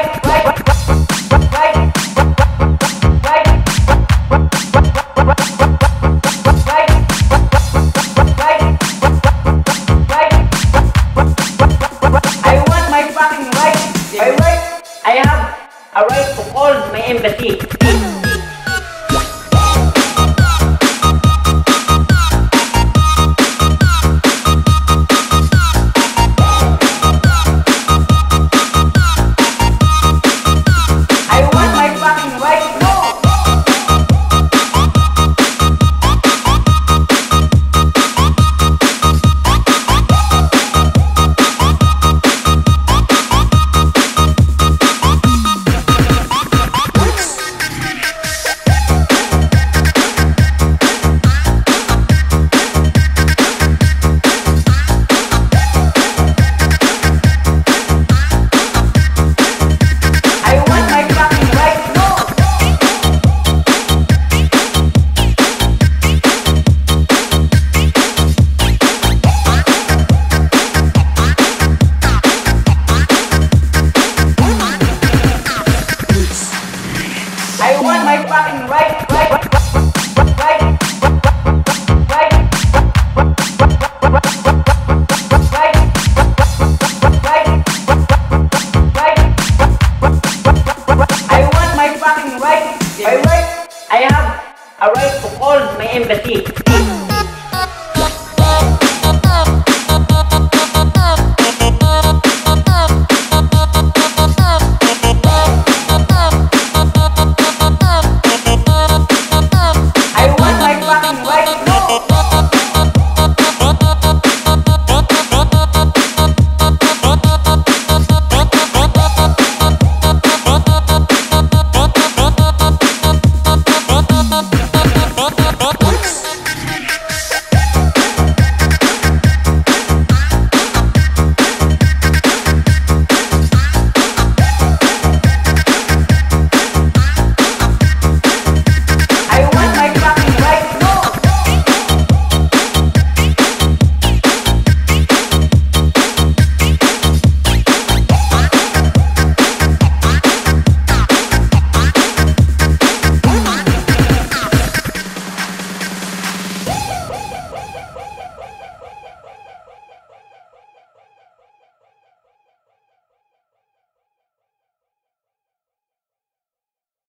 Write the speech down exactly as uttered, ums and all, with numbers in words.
right, right, right, right. I have a right to call my embassy. I want my fucking right, right, right, right, right, right. I want my fucking right. By right, I have a right to call my embassy.